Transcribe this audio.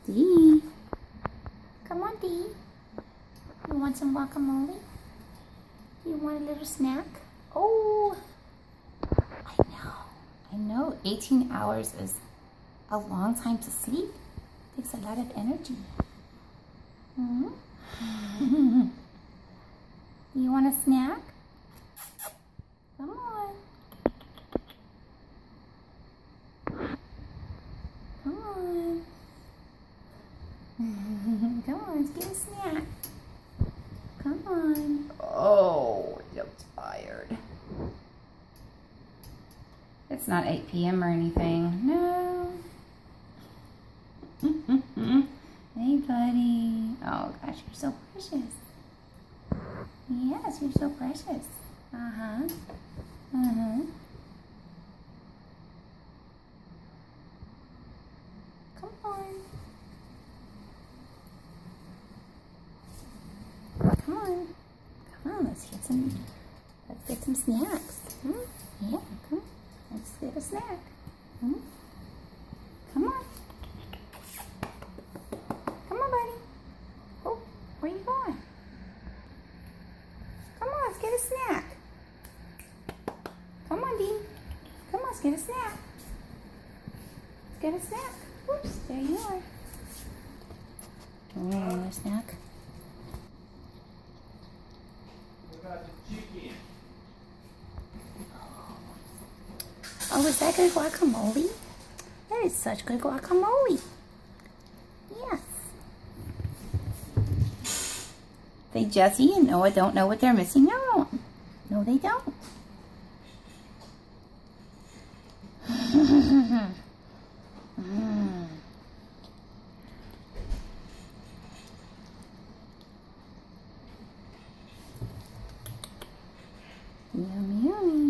Dee. Come on, Dee. You want some guacamole? You want a little snack? Oh, I know. 18 hours is a long time to sleep. Takes a lot of energy. You want a snack? Come on. Come on. Come on, let's get a snack. Come on. Oh, you're tired. It's not 8 p.m. or anything. No. Hey, buddy. Oh, gosh, you're so precious. Yes, you're so precious. Uh-huh. Uh-huh. Come on. Come on. Come on, let's get some snacks. Yeah, come. Let's get a snack. Come on. Come on, buddy. Oh, where you going? Come on, let's get a snack. Come on, Dee. Come on, let's get a snack. Let's get a snack. Oops, there you are. You want another snack? What about the chicken? Oh, is that good guacamole? That is such good guacamole. Yes. They Jessie and Noah don't know what they're missing out on. No, they don't. Yummy, yummy.